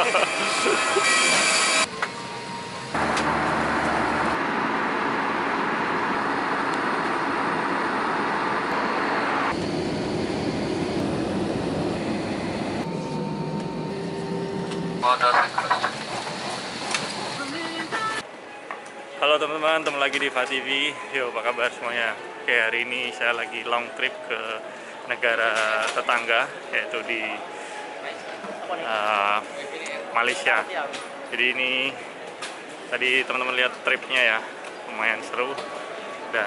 Halo teman-teman, ketemu lagi di FA TV. Yo, apa kabar semuanya? Oke, hari ini saya lagi long trip ke negara tetangga, yaitu di Malaysia. Jadi ini tadi teman-teman lihat tripnya ya, lumayan seru. Dan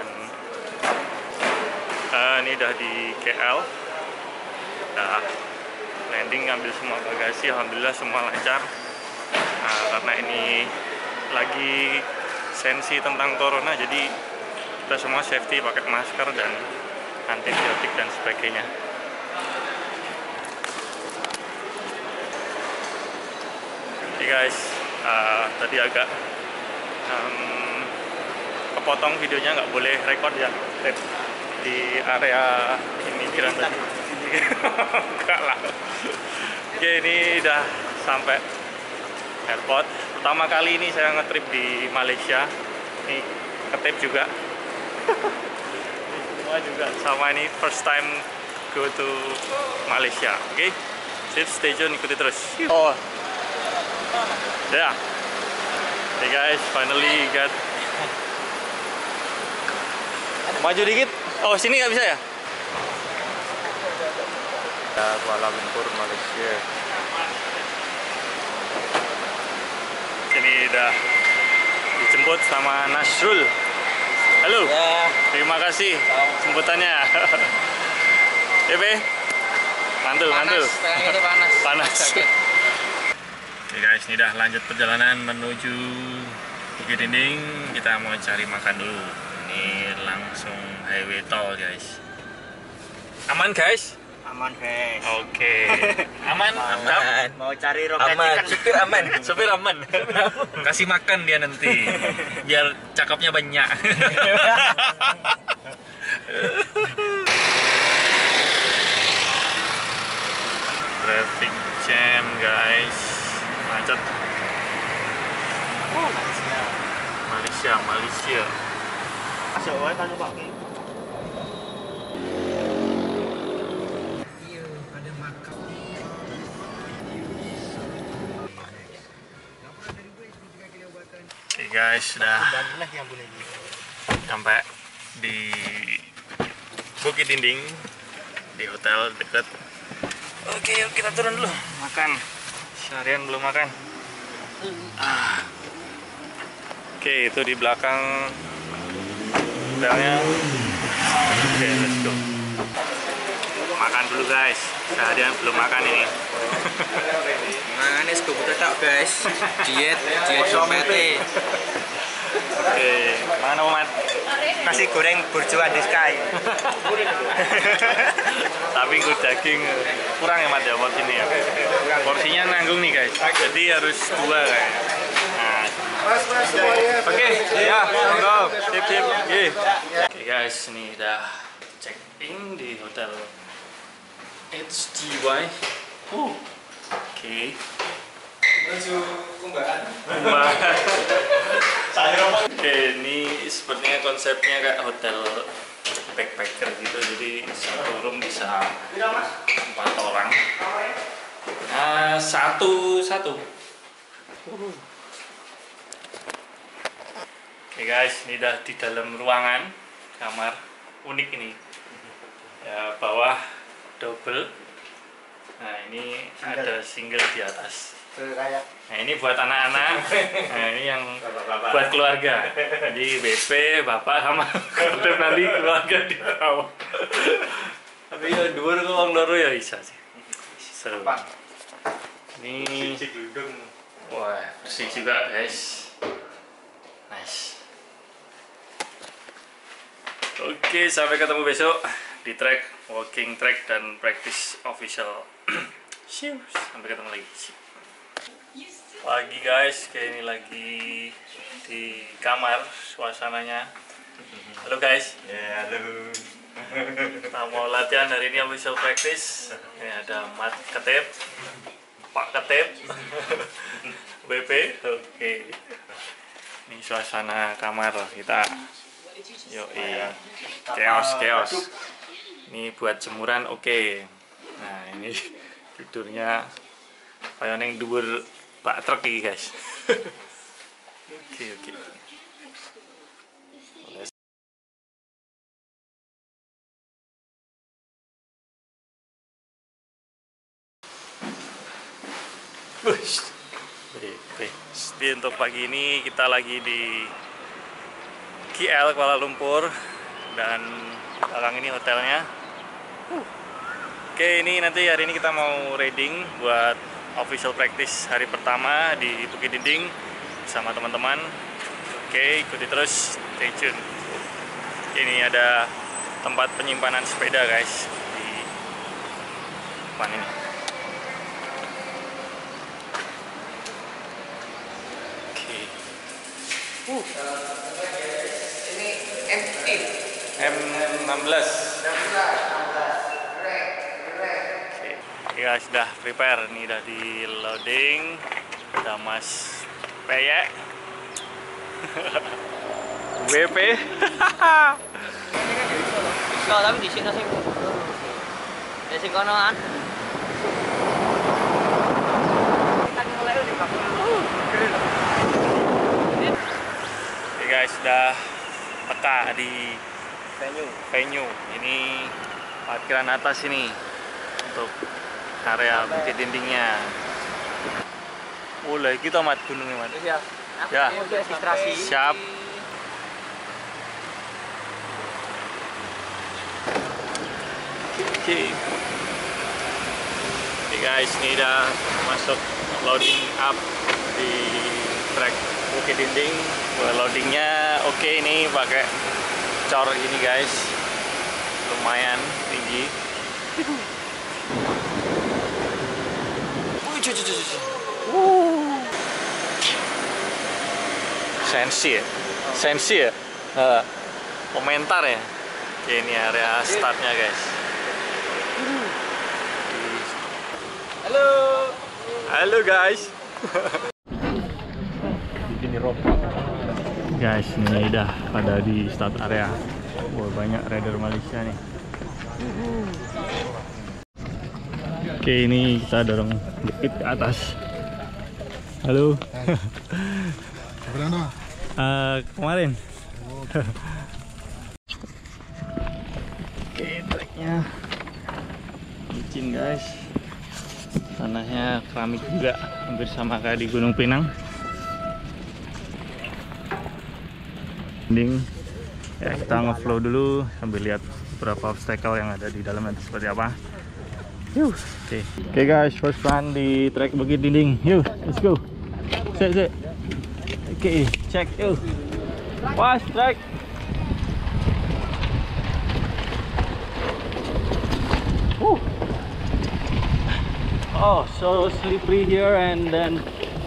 ini udah di KL, udah landing, ngambil semua bagasi. Alhamdulillah semua lancar. Karena ini lagi sensi tentang corona, jadi kita semua safety, pakai masker dan antibiotik dan sebagainya. Oke guys, tadi agak kepotong videonya, nggak boleh record ya di area imigran tadi. Enggak lah. Oke, ini udah sampai airport. Pertama kali ini saya ngetrip di Malaysia. Ini ketip juga. Semua juga sama, ini first time go to Malaysia. Oke, stay tune, ikuti terus. Oh, ya. Hey guys, finally got. Maju dikit. Oh, sini nggak bisa ya? Kuala Lumpur, Malaysia. Ini udah dijemput sama Nasrul. Halo. Ya. Terima kasih jemputannya. Be. Mantul, mantul. Itu panas. Panas. Oke guys, ini udah lanjut perjalanan menuju Bukit Dinding. Kita mau cari makan dulu. Ini langsung highway tol guys. Aman guys? Aman guys. Oke. Aman? Aman. Mau cari roket Aman. ikan. Supir aman. Supir aman. Kasih makan dia nanti. Biar cakepnya banyak. Traffic jam guys. Macet. Malaysia. Masuk wae kan Pak. Oke guys, sudah sampai di Bukit Dinding, di hotel dekat. Oke, yuk kita turun dulu makan. Seharian belum makan. Oke, itu di belakang hotelnya. Oke, let's go. Makan dulu guys. Seharian belum makan ini. Manis gue tak guys. Diet PT. Oke, mana Mat? Nasi goreng burjuan di Sky. Tapi gue daging kurang ya Mat ya buat ini ya. Porsinya nanggung nih guys. Jadi harus dua kayak. Nah. Oke, ya, go. Sip. Oke guys, ini udah check in di hotel HDY. Oke. Oke, ini sepertinya konsepnya kayak hotel backpacker gitu. Jadi satu room bisa 4 orang. Satu. Oke guys, ini udah di dalam ruangan kamar unik ini. Ya, bawah double. Nah, ini ada single di atas. Nah, ini buat anak-anak. Nah, ini yang buat keluarga. Jadi BP, bapak sama kode nanti keluarga di bawah. Tapi ya dhuwur kok wong loro ya bisa sih. Seru. Ini wah, bersih juga, guys. Nice. Oke, sampai ketemu besok di track, walking track dan practice official. Sampai ketemu lagi. Pagi guys, kayak ini lagi di kamar suasananya. Halo guys. Ya, halo. Kita mau latihan hari ini official practice. Ini ada Mat Ketip, Pak Ketep. BP. Oke. Ini suasana kamar kita. Yoi. Chaos. Ini buat jemuran oke. Nah, ini tidurnya kayak neng dhuwur bak truk iki, guys. Oke. Jadi untuk pagi ini kita lagi di KL Kuala Lumpur dan belakang ini hotelnya. Oke, ini nanti hari ini kita mau raiding buat official practice hari pertama di Bukit Dinding sama teman-teman. Oke, ikuti terus, stay tune. Ini ada tempat penyimpanan sepeda, guys, di depan ini. Ini M16. Ya sudah prepare, ini udah di loading, ada Mas Peyek, WP. Enggak, tapi di sini sih. Di sini konoan. Guys, sudah peka di venue. Ini parkiran atas ini untuk area Bukit Dindingnya. Oh, lagi kita mat gunungnya, Mat. Ya. Siap. Oke. Oke guys, ini udah masuk loading up di track Bukit Dinding. Loadingnya oke, ini pakai cor ini guys, lumayan tinggi. Sensi ya, komentar ya. Oke, ini area startnya guys. Halo guys. Guys, ini udah pada di start area. Wah, banyak rider Malaysia nih. Oke, ini kita dorong dikit ke atas. Halo. Kemarin. Oke, treknya licin guys. Tanahnya keramik juga, hampir sama kayak di Gunung Pinang. Ya, kita nge-flow dulu sambil lihat beberapa obstacle yang ada di dalam nanti seperti apa. Oke guys, first run di trek Bukit Dinding. Let's go. Sit. Oke, check. Fast track. Oh, so slippery here, and then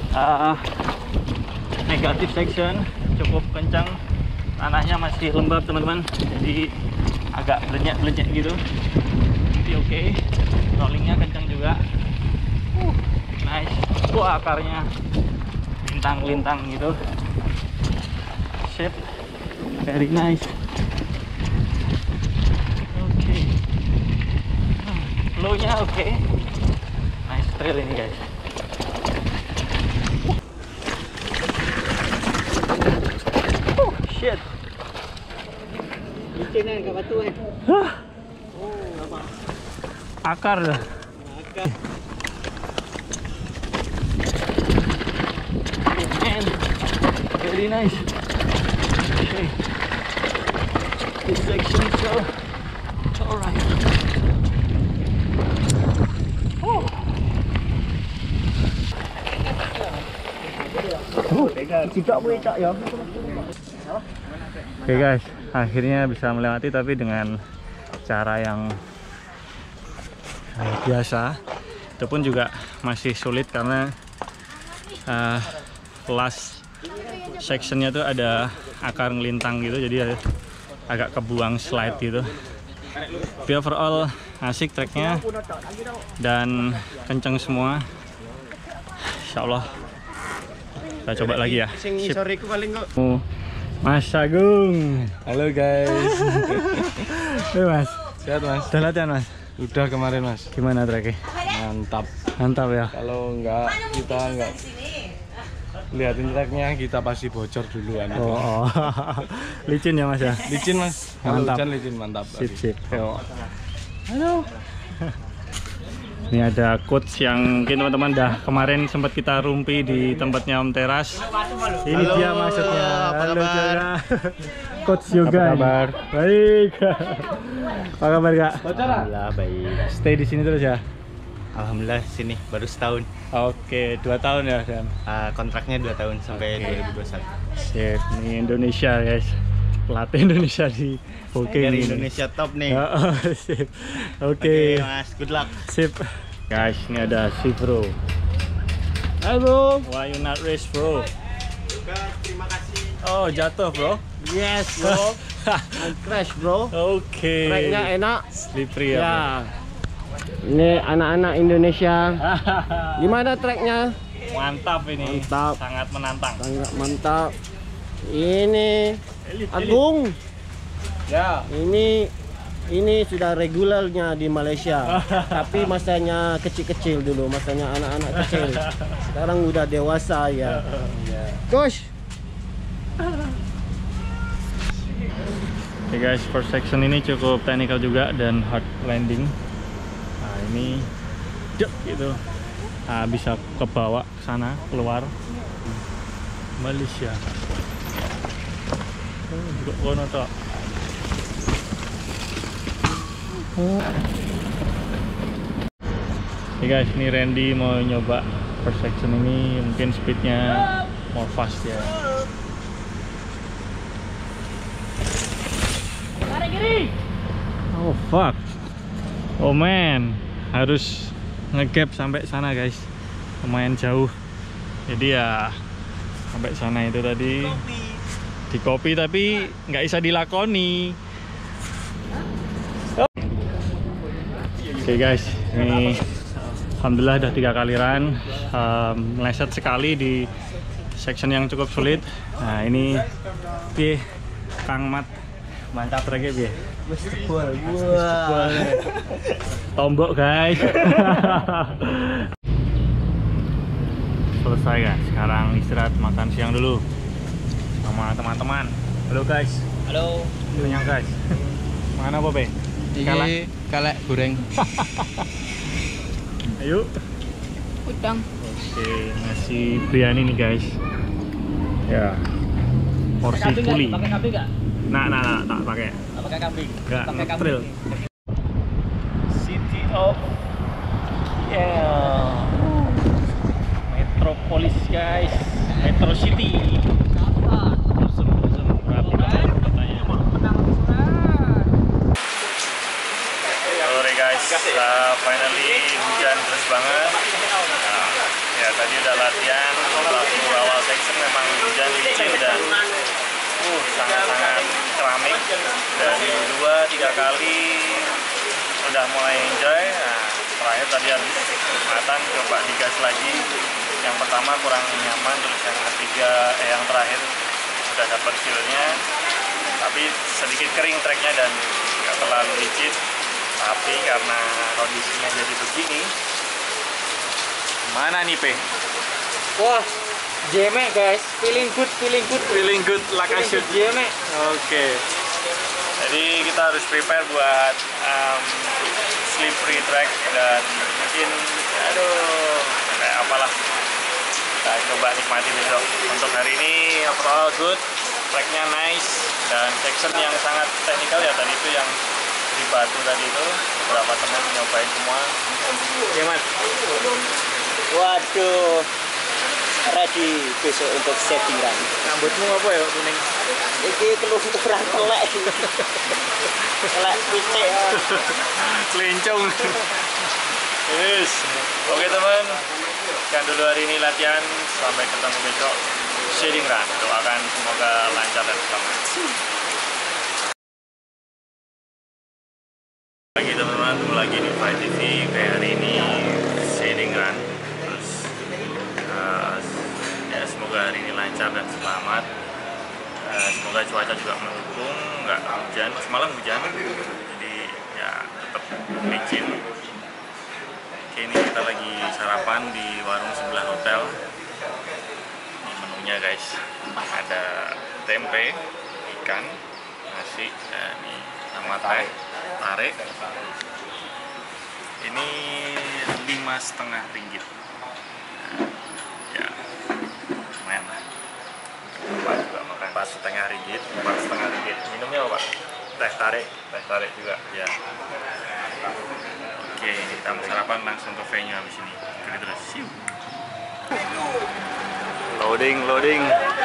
negative section cukup kencang. Tanahnya masih lembab teman-teman, jadi agak belenyek gitu. Tapi oke. Rollingnya kencang juga. Nice. Wah, akarnya lintang gitu. Shit, very nice. Oke. Flow-nya oke. Nice trail ini guys. Shit. Licin ke batu Akar dah. Man, very nice. Okay. This section so alright. Oke guys, akhirnya bisa melewati tapi dengan cara yang biasa. Itu pun juga masih sulit karena last sectionnya tuh ada akar ngelintang gitu, jadi agak kebuang slide gitu. Tapi overall asik treknya dan kenceng semua. Insya Allah. Kita coba lagi ya. Sing sore ku paling kok. Mas Agung. Halo guys. Mas. Sehat Mas? Udah latihan Mas? Udah kemarin Mas. Gimana treknya? Mantap. Mantap ya. Kalau kita enggak lihatin tracknya, kita pasti bocor duluan. Oh. Licin ya Mas ya? Licin Mas. Kalau Mantap. hujan licin mantap. Sip. Yo. Halo. Ini ada coach yang mungkin teman-teman dah kemarin sempat kita rumpi di tempatnya Om Teras. Ini Halo, dia maksudnya. apa kabar? Coach yoga. Apa kabar? Baik. Apa kabar Kak? Alhamdulillah baik. Stay di sini terus ya? Alhamdulillah sini baru setahun. Oke, 2 tahun ya Dan. Kontraknya 2 tahun sampai Oke. 2021. Sip, ini Indonesia guys. Pelatih Indonesia di Booking Dari ini. Indonesia top nih. Sip. Oke Oke. Mas, good luck. Sip. Guys, ini ada si Bro. Hai Bro. Why you not race Bro? Terima kasih. Oh, jatuh Bro. Yes bro. Crash bro. Oke. Tracknya enak. Slippery ya. Ya. Ini anak-anak Indonesia. Gimana tracknya? Mantap ini. Mantap. Sangat menantang. Sangat mantap. Ini Agung. Ya. Ini sudah regulernya di Malaysia. Tapi masanya kecil-kecil dulu, masanya anak-anak kecil. Sekarang udah dewasa ya. Coach. Oke guys, first section ini cukup technical juga dan hard landing. Nah ini gitu. Nah, bisa ke bawah ke sana, keluar Malaysia. Juga kono tok. Oke guys, ini Randy mau nyoba first section ini, mungkin speednya more fast ya. Oh fuck. Oh man, harus ngegap sampai sana guys. Lumayan jauh. Jadi ya sampai sana itu tadi di copy tapi nggak bisa dilakoni. Oke guys, ini alhamdulillah udah 3 kali run, meleset sekali di section yang cukup sulit. Nah ini Kang Mat, mantap lagi Bi. Wah. Tombok guys. Selesai guys, sekarang istirahat makan siang dulu sama teman-teman. Halo guys. Halo. Kenyang guys. Makan apa Be? Ini kalek goreng. Ayo. Udang. Oke, nasi biryani nih guys. Ya. Porsi puli. Pakai kambing nggak? Nah, tak pakai. Nggak pakai kambing. Enggak, Pakai ngetril. kambing. City of Metropolis guys. Metro City. Rapi banget katanya. Sore guys, finally hujan deras banget. Nah, ya tadi udah latihan, waktu awal section memang hujan licin dan sangat-sangat keramik. Dan 2-3 kali udah mulai enjoy. Nah, terakhir tadi habis Jumatan coba digas lagi. Yang pertama kurang nyaman, terus yang ketiga yang terakhir udah dapat feel-nya. Tapi sedikit kering tracknya dan nggak terlalu licin. Tapi karena kondisinya jadi begini, mana nih Pe? Wah, jemek guys. Feeling good. Feeling good like I should. Jemek. Oke. Jadi kita harus prepare buat slippery track dan mungkin kayak apalah. Kita coba nikmati besok. Untuk hari ini overall good, tracknya nice dan section yang sangat teknikal ya tadi itu yang di batu tadi itu beberapa teman nyobain semua. Gimana? Waduh. Ready besok untuk setting run. Rambutmu apa ya kuning? Iki kelunturan telek. Telek pitik. Kelincung. Yes. Oke teman, sekian dulu hari ini latihan. Sampai ketemu besok shading run. Doakan semoga lancar dan selamat. Lagi teman-teman, lagi di Fight TV kayak hari ini shading run. Terus lancar dan selamat. Semoga cuaca juga mendukung, nggak hujan. Semalam hujan, jadi ya tetap licin. Oke, ini kita lagi sarapan di warung sebelah hotel. Ini menunya guys, ada tempe, ikan, nasi, ini sama teh tarik. Ini 5,5 ringgit. Ya, lumayan lah. Pak juga makan 4,5 ringgit. 4,5 ringgit. Minumnya apa, Pak? Teh tarik juga. Ya. Oke, ini kita mau sarapan langsung ke venue habis ini. Oke, terus. Siu. Loading.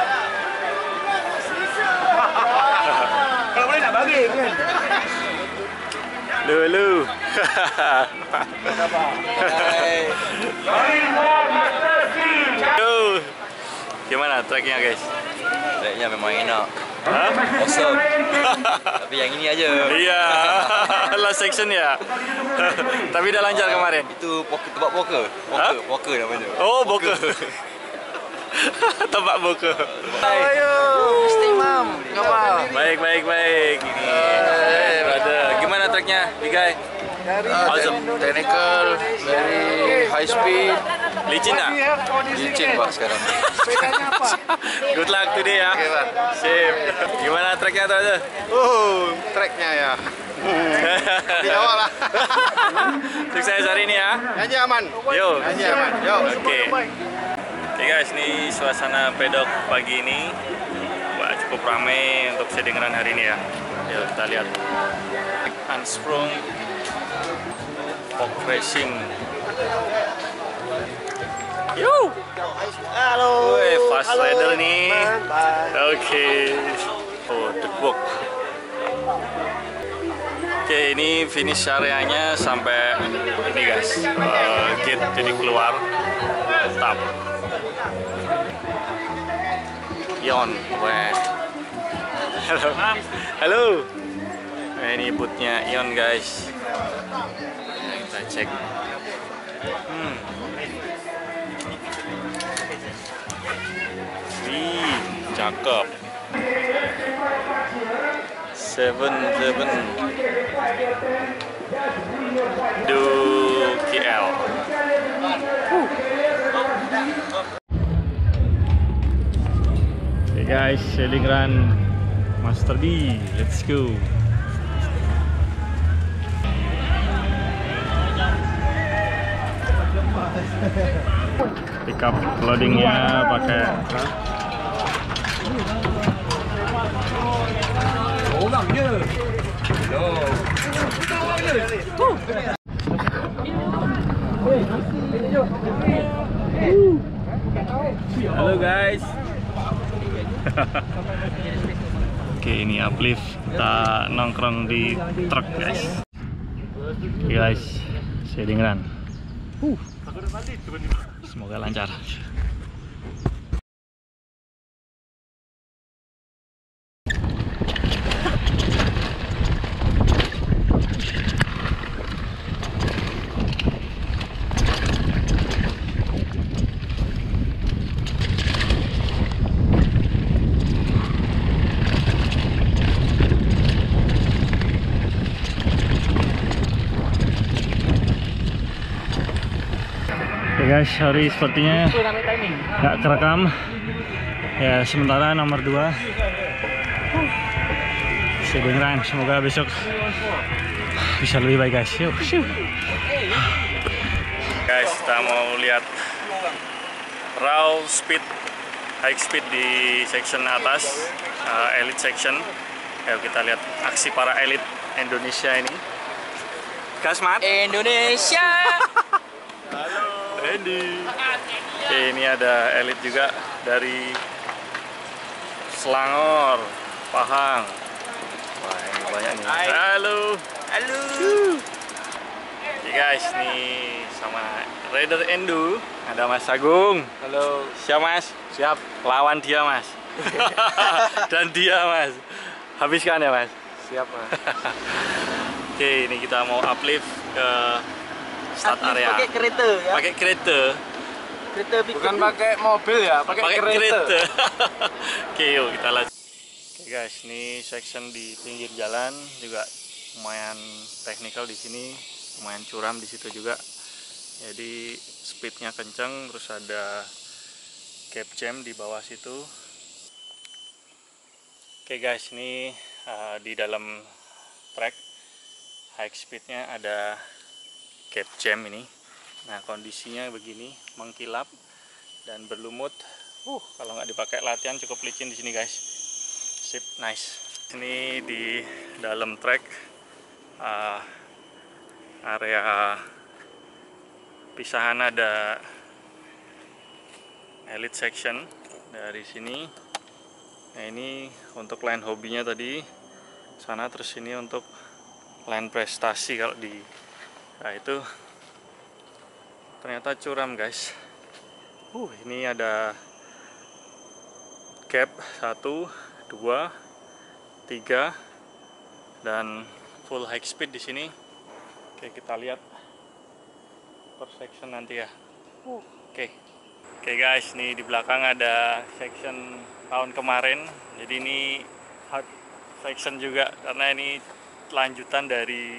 Kalau boleh nak bagi kan? Lu. Yo. Gimana tracknya guys? Tracknya memang enak. Hah? Awesome. Tapi yang ini aja. Iya, last section ya. Tapi udah lancar kemarin. Itu tempat poker. Poker namanya. Oh, boker. Tempat boker. Ayo. Mesti mam. Ngapa? Baik. Ini, brother. Gimana tracknya, Bigai? Awesome. Technical, very high speed. Licin nggak? Licin Pak sekarang. Bedanya apa? Good luck today ya. Oke, Pak. Sip. Gimana tracknya brother? Tracknya ya. Di awal lah. Sukses hari ini ya. Aja aman. Yo. Aja aman. Yo. Oke. Oke guys, ini suasana pedok pagi ini. Wah, cukup ramai untuk sedengeran hari ini ya. Yuk kita lihat. Unsprung Pork Racing. Yo. Halo. Woi, fast rider nih. Oke. Oh, the book. Oke, ini finish areanya sampai ini guys. Gate jadi keluar. Stop. Ion, weh. Halo. Nah, ini bootnya Ion guys. Nah, kita cek. Wih, cakep. 7 do KL. Hey guys, sailing run Master B, let's go. Pick up loadingnya pakai halo guys. Oke, ini uplift, kita nongkrong di truk guys. Oke guys, sailing run. Semoga lancar. Oke guys, sorry sepertinya nggak kerekam ya, sementara nomor 2 sedengeran. Semoga besok bisa lebih baik guys. Yuk. Guys, kita mau lihat raw speed, high speed di section atas, elite section. Ayo kita lihat aksi para elit Indonesia ini. Gas mat Indonesia. Randy. Oke, ini ada elit juga dari Selangor, Pahang. Wah, ini banyak nih. Halo. Oke guys, nih sama Rider Endo ada Mas Agung. Halo. Siap Mas? Siap. Lawan dia Mas. Dan dia Mas. Habiskan ya Mas. Siap Mas. Oke, ini kita mau uplift ke start area. Pakai kereta ya. Pakai kereta Kereta pick Bukan pakai mobil ya, pakai kereta. Oke, yuk kita lanjut. Oke guys, ini section di pinggir jalan juga lumayan technical di sini, lumayan curam di situ juga. Jadi speednya kenceng, terus ada gap jam di bawah situ. Oke guys, ini di dalam track high speednya ada gap jam ini. Nah kondisinya begini, mengkilap dan berlumut. Kalau nggak dipakai latihan cukup licin di sini guys. Sip, nice. Ini di dalam track area pisahan ada elite section dari sini. Nah ini untuk line hobinya tadi sana, terus ini untuk line prestasi kalau di. Nah itu ternyata curam guys. Ini ada gap 1, 2, 3 dan full high speed di sini. Oke, kita lihat per section nanti ya. Oke guys, nih di belakang ada section tahun kemarin. Jadi ini hard section juga karena ini lanjutan dari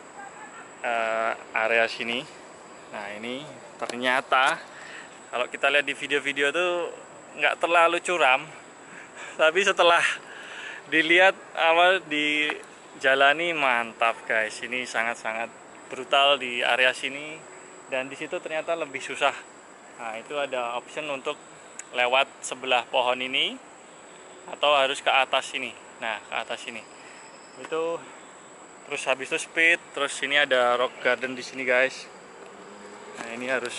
area sini. Nah ini ternyata kalau kita lihat di video-video tuh nggak terlalu curam, tapi setelah dilihat awal dijalani mantap guys. Ini sangat-sangat brutal di area sini, dan di situ ternyata lebih susah. Nah itu ada option untuk lewat sebelah pohon ini atau harus ke atas sini. Nah ke atas sini itu, terus habis itu speed, terus sini ada rock garden di sini guys. Nah ini harus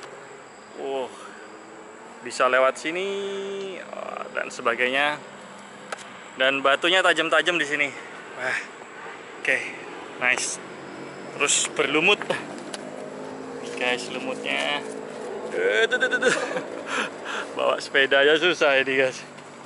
bisa lewat sini dan sebagainya, dan batunya tajam-tajam di sini. Wah, oke, nice. Terus berlumut guys, lumutnya. Bawa sepeda aja susah ini guys.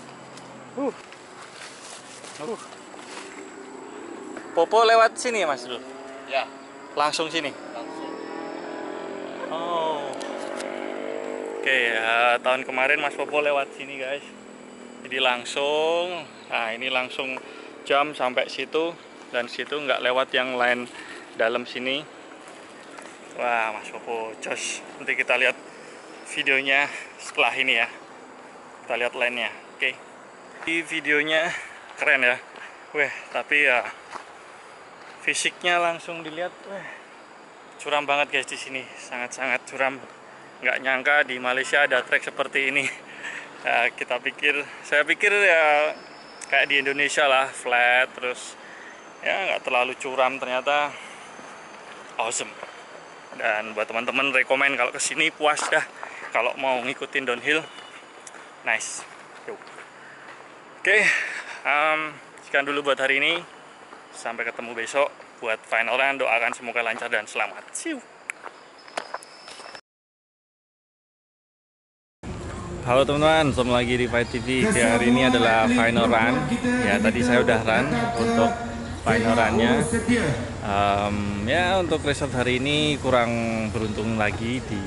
Popo lewat sini ya mas dulu? Ya, Langsung sini? langsung. Oh. Oke, tahun kemarin Mas Popo lewat sini guys. Jadi langsung, nah ini langsung jam sampai situ, dan situ nggak lewat yang lain dalam sini. Wah Mas Popo, jos. Nanti kita lihat videonya setelah ini ya. Kita lihat lainnya. Oke. Di videonya keren ya. Weh, tapi ya fisiknya langsung dilihat, curam banget guys di sini, sangat-sangat curam. Nggak nyangka di Malaysia ada trek seperti ini. Ya, saya pikir ya kayak di Indonesia lah, flat, terus ya nggak terlalu curam, ternyata awesome. Dan buat teman-teman rekomen kalau kesini puas dah kalau mau ngikutin downhill, nice. Oke, sekian dulu buat hari ini. Sampai ketemu besok buat final run. Doakan semoga lancar dan selamat. See you. Halo teman-teman, selamat lagi di Fight TV. Hari ini adalah final run. Ya tadi saya udah run untuk final runnya. Ya untuk result hari ini kurang beruntung lagi di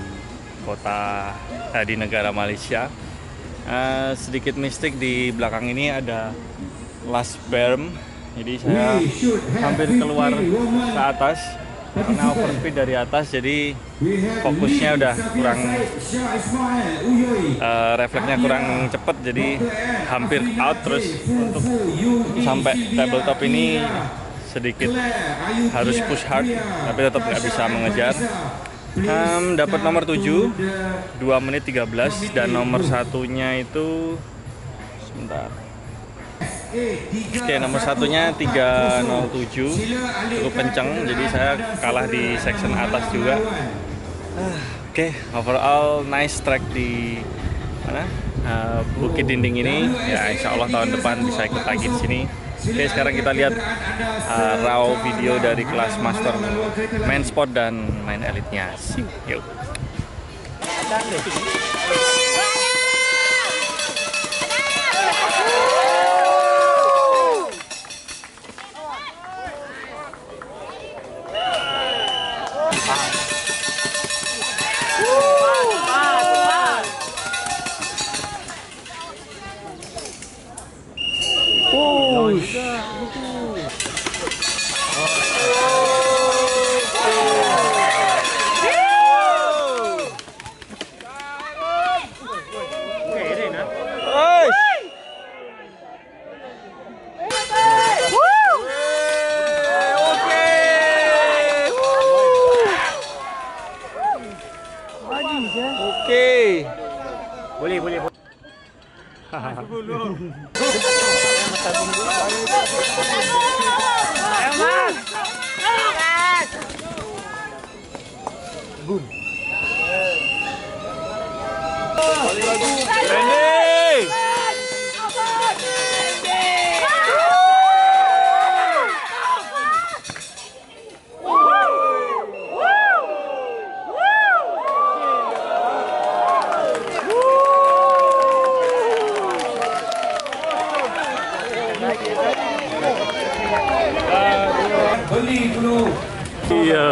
di negara Malaysia. Sedikit mistik di belakang ini ada last berm. Jadi saya hampir keluar ke atas karena overspeed dari atas, jadi fokusnya udah kurang, refleksnya kurang cepet, jadi hampir out. Terus untuk sampai tabletop ini sedikit harus push hard, tapi tetap nggak bisa mengejar. Dapat nomor 7 2 menit 13, dan nomor satunya itu sebentar. Oke, nomor satunya 307, cukup kenceng, jadi saya kalah di section atas juga. Oke, overall nice track di mana? Bukit Dinding ini. Ya, insya Allah tahun depan bisa ikut lagi di sini. Oke, sekarang kita lihat raw video dari kelas master main sport dan main elite-nya. Yuk. beli dulu. Iya.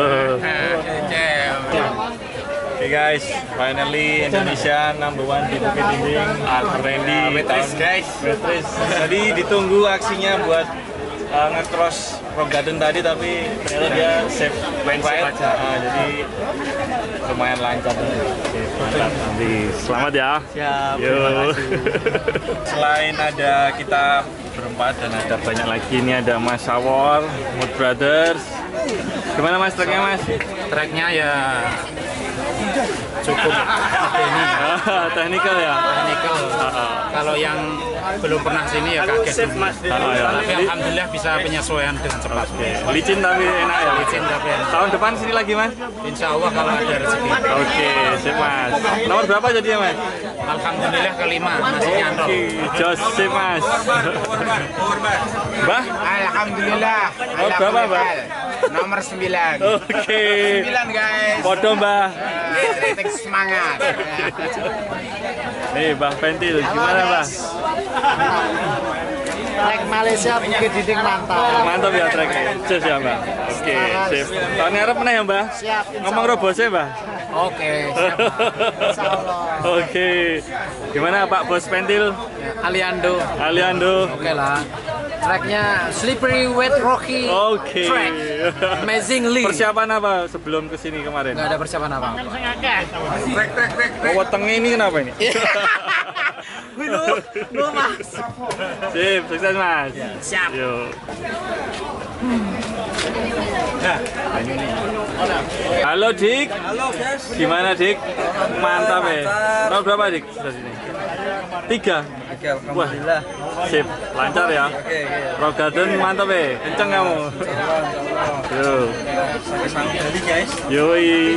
Oke guys, finally Indonesia number one di Bukit Dinding. Randy, guys. Tadi ditunggu aksinya buat nge-cross Rock Garden tadi, tapi ternyata dia save fight. Jadi lumayan lancar. Oke, mantap. Nanti selamat ya. Siap. Yo. Selain ada kita berempat dan ada banyak lagi, ini ada Mas Sawor, Mood Brothers. Gimana Mas tracknya Mas? Tracknya ya cukup ini Technical ya? technical. Kalau yang belum pernah sini ya kaget. Tapi alhamdulillah bisa penyesuaian dengan cepat. Licin tapi enak ya? Licin tapi enak. Tahun depan sini lagi Mas? Insya Allah kalau ada rezeki. Oke, sip Mas. Nomor berapa jadinya Mas? Alhamdulillah kelima masih nyantol. Jos, sip Mas. Mbah? Alhamdulillah. Nomor berapa Mbah? Nomor 9. Oke. 9 guys. Foto Mbah. Kritik semangat. Nih Mbah Pentil, gimana Mbah? Trek Malaysia Bukit Dinding mantap. Mantap ya treknya. Sip ya Mbah. Oke, sip. Tahun ngarep meneh ya Mbah? Siap. Ngomong robosnya Mbah? Oke, siap. Insyaallah. Oke. Gimana Pak Bos Pentil? Aliando. Oke lah. Tracknya slippery, wet, rocky. Oke. Track. Amazingly. Persiapan apa sebelum kesini kemarin? Nggak ada persiapan apa. Oh, wetengnya ini kenapa ini? Lu Mas. Sip, sukses Mas. Siap. Yo. Halo Dik. Halo guys. Gimana Dik? Mantap ya. Nomor berapa Dik? Sudah sini. 3. Alhamdulillah. Sip, lancar ya. Rock Garden mantap ya. Kenceng kamu. Yo. Sampai guys. Yoi.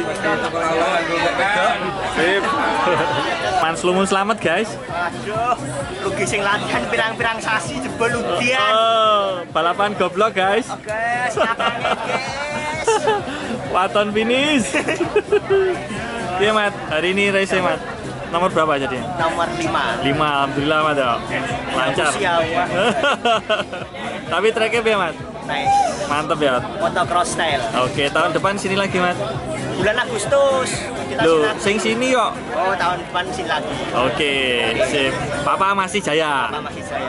Sip. Mans lumun selamat guys. Aduh, rugi sing latihan pirang-pirang sasi jebol udian. Oh, balapan goblok guys. Oke, silakan guys. Waton finish. Iya Mat, hari ini race Mat. Nomor berapa jadinya? Nomor 5. 5, alhamdulillah Mat ya. Lancar. Siap. Tapi tracknya biar Mat. Nice. Mantap ya. Motocross style. Oke, tahun depan sini lagi Mat. Bulan Agustus kita Loh, sini sing sini kok. Oh, tahun depan sini lagi. Oke, sip. Papa masih jaya. Apa masih saya?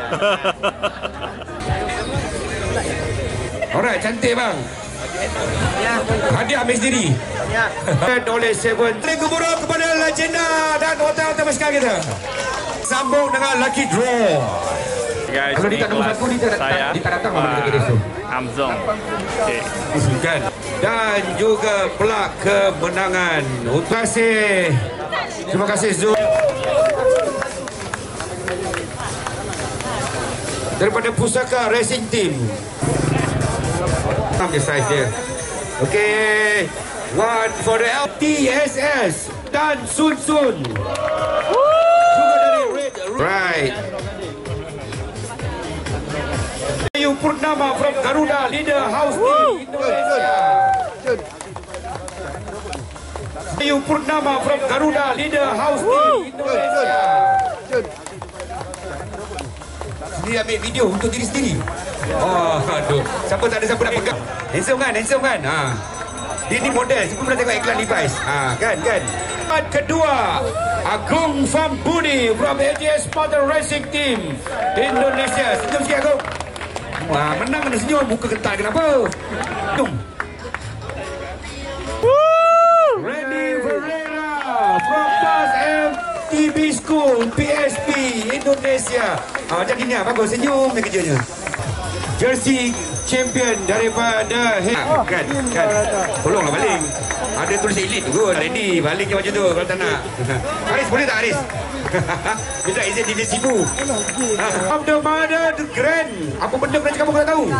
Alright, cantik bang. Hadiah ambil sendiri. Ya. Oleh Seven. Gemuruh kepada legenda dan hotel-hotel maskar kita. Sambung dengan lucky draw. Guys, Kalau ini di nombor kelas 1 dia saya tak datang mana kita esok. Amzong. Oke. Bukan. Dan juga pelak kemenangan. Terima kasih. Terima kasih Zul. Daripada Pusaka Racing Team. Ambil size dia. Okey. One for the LTSS dan Sun Sun. Juga dari Red. Right. Ayu Purnama from Garuda Leader House Team Indonesia. Ayu Purnama from Garuda Leader House Team Indonesia. Sendiri ambil video untuk diri sendiri. Oh, aduh. Siapa tak ada siapa nak pegang. Handsome kan? Handsome kan? Ha. Dia ni model. Siapa pernah tengok iklan Levi's? Ha, kan? Kedua, Agung Fambudi from AJS Motor Racing Team Indonesia. Senyum sikit Agung. Wah, menang kena senyum. Muka ketat kenapa? Jom. Randy Ferreira from PAS FTB School PSP Indonesia. Macam gini lah. Bagus. Senyum dia kerjanya. Jersey champion daripada kan. Tolonglah baling. Ada tulis elite tu. Randy balingnya macam tu kalau tak nak. Haris boleh tak Haris? Minta izin di Sibu. Of the Mother Grand. Apa benda kena kamu kena tahu?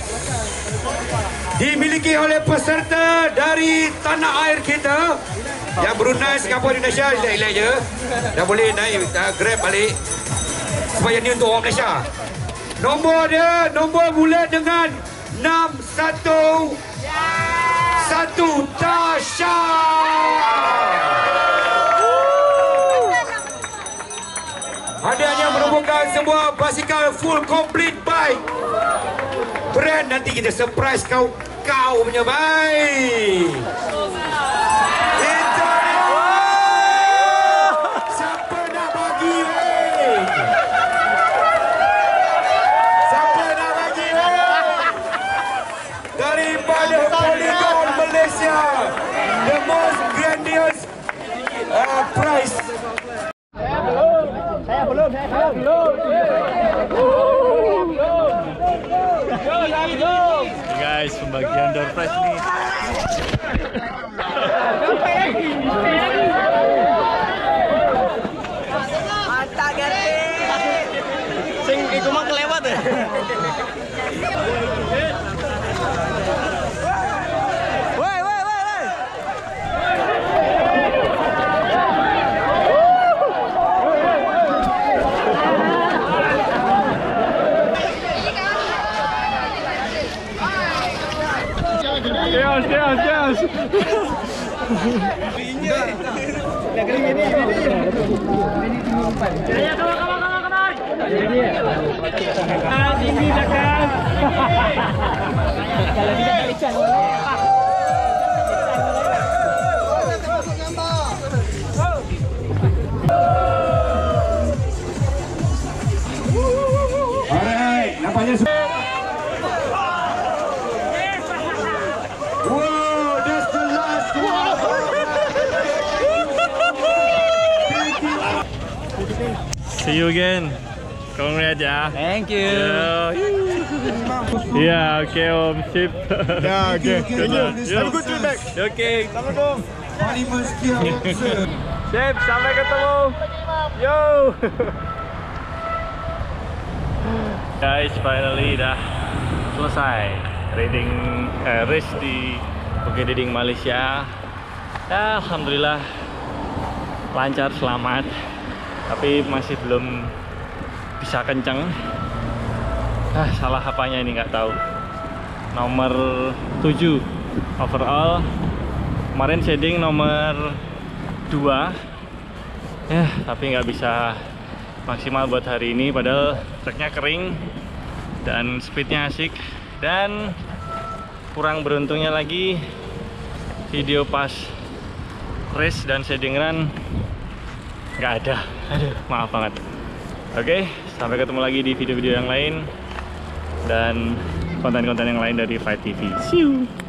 Dimiliki oleh peserta dari tanah air kita yang Brunei, Singapura, Indonesia. Relax je. Dah boleh naik Grab balik. Supaya ni untuk orang Malaysia. Nombor dia, nombor mula dengan 611 Tasha. Hadiahnya merupakan sebuah basikal full complete bike Friend, nanti kita surprise kau punya baik. Itu dia. Siapa nak bagi weh? Siapa nak bagi weh? Daripada Polygon Malaysia, the most grandiose prize. Saya belum. Guys, pembagian door prize nih. Mantap Gerti. Sing iku mah kelewat ya. Woi. Chaos. Alright, nampaknya wow, that's the last one. See you again. Congrats ya. Thank you. Iya, oke Om, sip. Ya, oke. Thank you. Have a good trip back. Oke. Sip, sampai ketemu. Yo. Guys, finally dah selesai riding race di Bukit Diding Malaysia. Ya, alhamdulillah lancar, selamat. Tapi masih belum bisa kenceng. Salah apanya ini nggak tahu. Nomor 7 overall. Kemarin shading nomor 2. Ya, tapi nggak bisa maksimal buat hari ini. Padahal tracknya kering dan speednya asik. Dan kurang beruntungnya lagi, video pas race dan shading run nggak ada. Aduh, maaf banget. Oke, sampai ketemu lagi di video-video yang lain dan konten-konten yang lain dari Fight TV. See you.